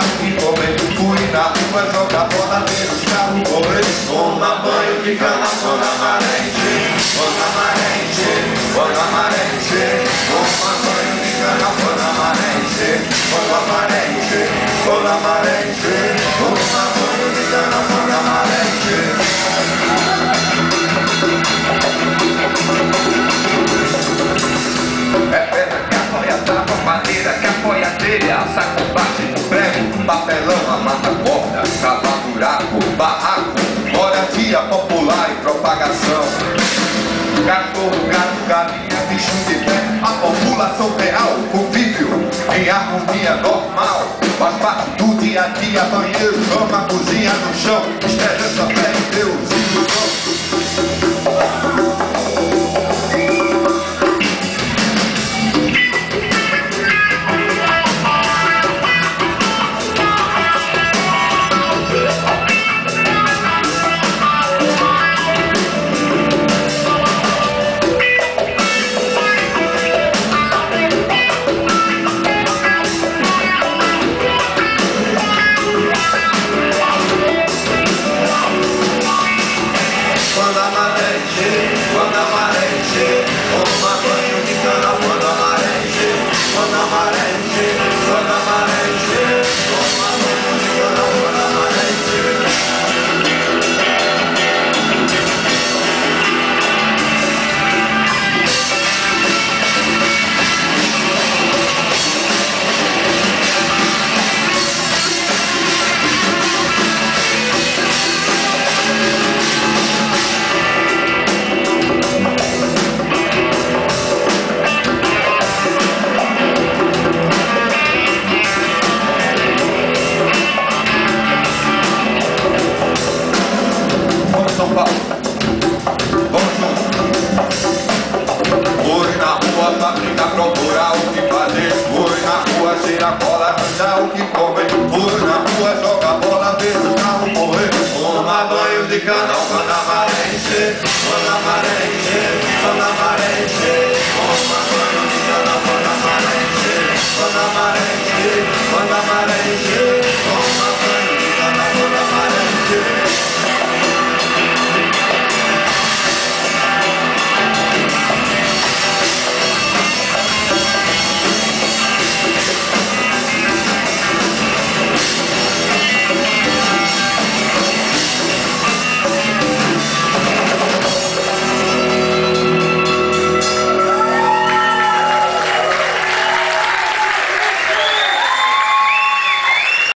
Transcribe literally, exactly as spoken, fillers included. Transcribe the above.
o que comer. Fui na rua jogar bola, ver os carros correr. Tomar banho de cana quando a maré encher. Quando a maré encher, quando a maré encher. Tomar banho de cana quando a maré encher. Quando a maré encher, quando a maré encher. Tomar banho de cana quando a maré encher. É pedra que apoia a tábua, madeira que apoia a telha, saco bate no prego, papelão, amassa corda, cava buraco, barraco, moradia popular e propagação. Cachorro, gato, galinha, bicho de pé, a população real, convívio em harmonia normal. Faz parte do dia a dia, banheiro, cama, cozinha no chão, esperança, fé em Deus, ilusão. Quando a maré encher, toma banho de cana quando a maré encher. Quando a maré encher, quando a maré encher, toma banho de cana quando a maré encher. São Paulo, vamos juntos. Fui na rua pra brincar, procurar o que fazer. Fui na rua cheirar bola, arranjar o que comer. Fui na rua jogar bola, ver o carro correr. Tomar banho de cana quando a maré encher. Quando a maré encher.